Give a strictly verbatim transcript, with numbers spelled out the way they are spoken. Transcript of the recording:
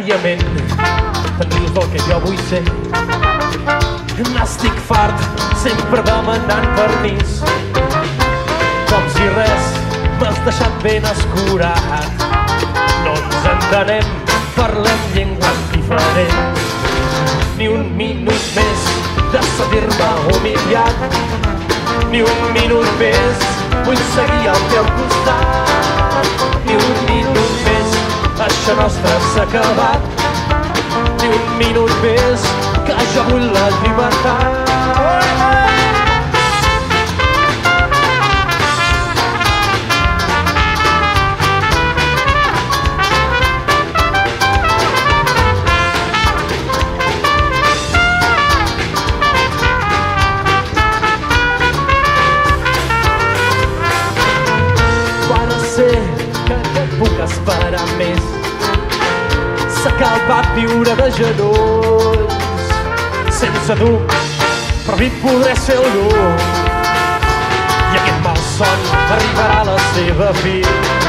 diàriament te'n rius del que jo vull ser. N'estic fart, sempre demanant permís, com si res m'has deixat ben escurat. No ens entenem, parlem llengües diferents. Ni un minut més de sentir-me humiliat, ni un minut més vull seguir al teu costat. Ni un minut més, això nostre s'ha acabat. Ni un minut més, que jo vull la llibertat. Quan sé que no puc esperar més, s'ha acabat viure de genolls. Sense tu, per mi podré ser algú, i aquest malson arribarà a la seva fi.